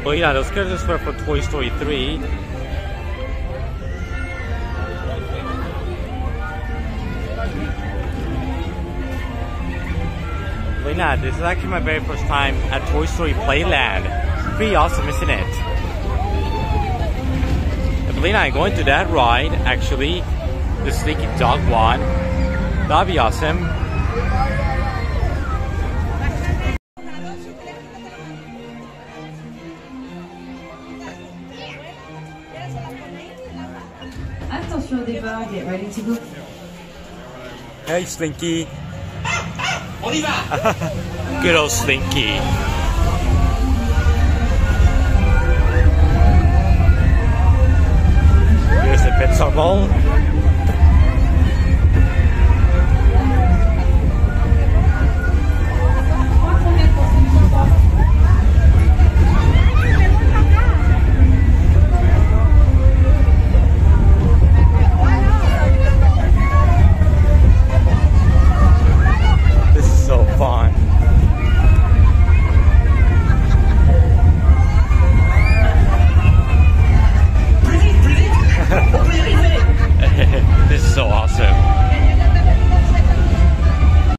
But yeah, those characters were for Toy Story 3. But yeah, this is actually my very first time at Toy Story Playland. Pretty awesome, isn't it? Lena, I'm going to that ride, actually. The Slinky Dog one. That'd be awesome. Attention au départ, get ready to go. Hey, Slinky. On y va! Good old Slinky. Here's the pet ball.